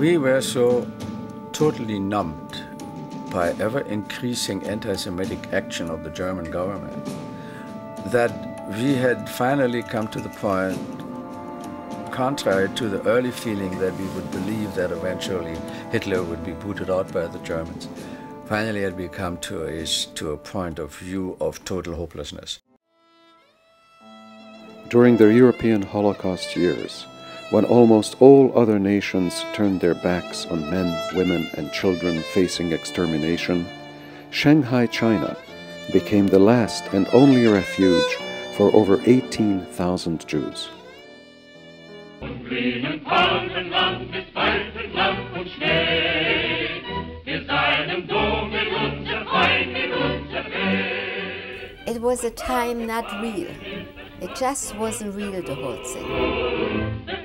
We were so totally numbed by ever-increasing anti-Semitic action of the German government that we had finally come to the point, contrary to the early feeling that we would believe that eventually Hitler would be booted out by the Germans, finally had become to a point of view of total hopelessness. During the European Holocaust years, when almost all other nations turned their backs on men, women, and children facing extermination, Shanghai, China became the last and only refuge for over 18,000 Jews. It was a time not real. It just wasn't real, the whole thing.